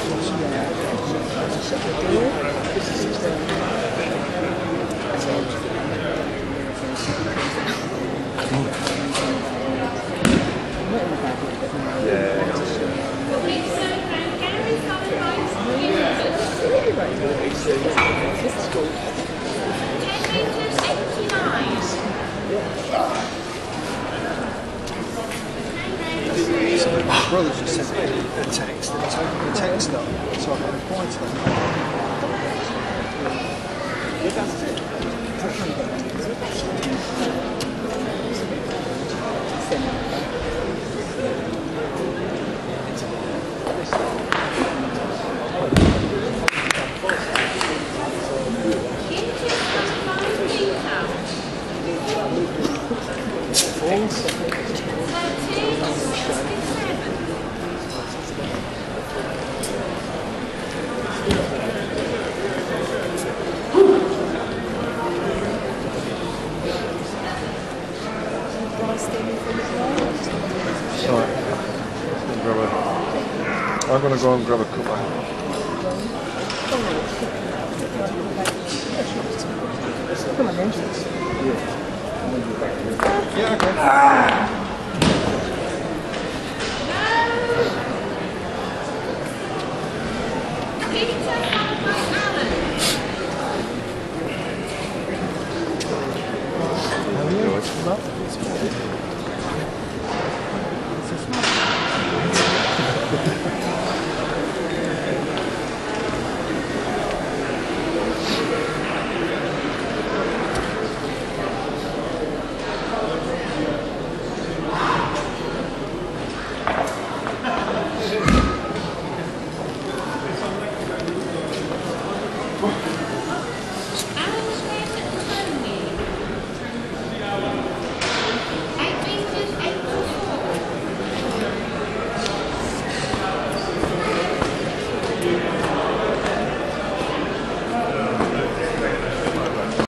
My brother just sent me a text, and he's opened the text up, so I can reply to them. I'm going to go and grab a cuppa. Yeah, okay.